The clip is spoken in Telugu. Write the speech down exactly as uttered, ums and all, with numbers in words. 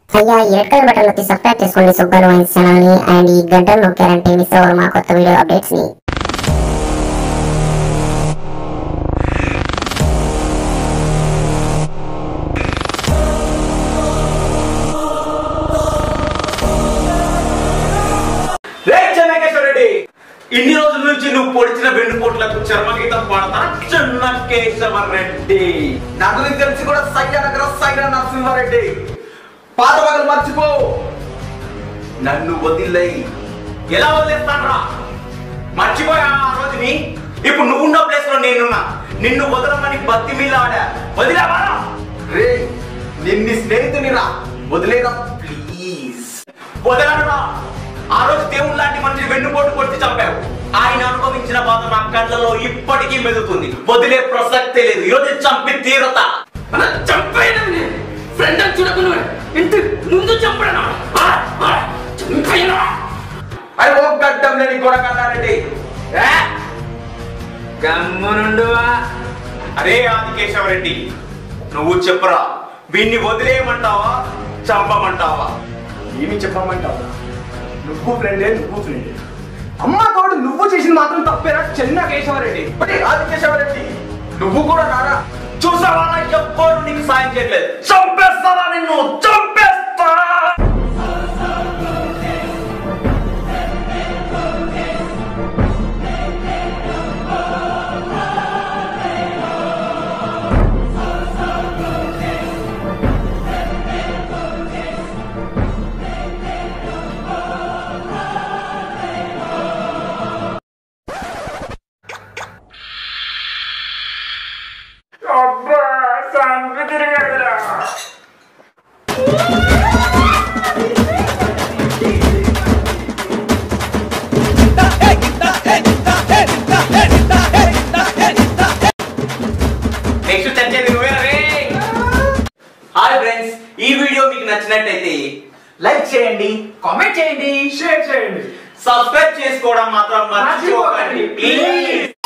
అయ్యా ఈ రెడ్ కలర్ బటన్ నొక్కి సబ్స్క్రైబ్ చేసుకోండి సుబ్బాలు వైన్స్ ఛానల్ ని అండ్ ఈ గంటను నొక్కారంటే మిస్ అవ్వరు మా కొత్త వీడియో అప్డేట్స్ ని. ఇన్ని రోజుల నుంచి నువ్వు పొడిచిన వెన్నుపోట్లకు చర్మగీతం పాడతా చెన్నకేశవరెడ్డి. నా గురించి తెలిసి కూడా సైరా నగర సైరా నరసింహారెడ్డి. పాత పగలు మర్చిపో, నన్ను వదిలై. ఎలా వదిలేస్తానరా? మర్చిపోయా ఆ రోజుని. ఇప్పుడు నువ్వున్న ప్లేస్ లో నేనున్నా. నిన్ను వదలమని బత్తి మీద ఆడా. వదిలేవా రే? నిన్ని స్నేహితునిరా, వదిలేరా ప్లీజ్. వదలరా. ఆ రోజు దేవుడు లాంటి మనిషిని వెన్నుపోటు కొట్టి చంపావు. ఆయన అనుభవించిన బాధ నా కళ్ళలో ఇప్పటికీ మెదుతుంది. వదిలే ప్రసక్తే లేదు. ఈరోజు చంపి తీరత. చంపేయడం ఫ్రెండ్ అని చూడకు. ఇంటి ముందు చంపడనా? అరే ఓ గడ్డం లేని కొడకన్నారండి. గమ్మునుండువా. అరే ఆదికేశవరెడ్డి, నువ్వు చెప్పరా, వీన్ని వదిలేయమంటావా చంపమంటావా? ఏమి చెప్పమంటావా? నువ్వు ఫ్రెండే, నువ్వు ఫ్రెండే. అమ్మ తోడు నువ్వు చేసిన మాత్రం తప్పేరా చెన్నకేశవరెడ్డి? ఆదికేశవరెడ్డి నువ్వు కూడా రారా? చూసావా ఎవ్వరు నీకు సాయం చేయట్లేదు. చంపేస్తారా నిన్ను, చంపేస్తా. అబ్బా సంగు తిరగదురా. నెక్స్ట్ చర్చేది నువ్వేనా రే? హాయ్ ఫ్రెండ్స్, ఈ వీడియో మీకు నచ్చినట్టయితే లైక్ చేయండి, కామెంట్ చేయండి, షేర్ చేయండి, సబ్స్క్రైబ్ చేసుకోవడం మాత్రం మర్చిపోకండి ప్లీజ్.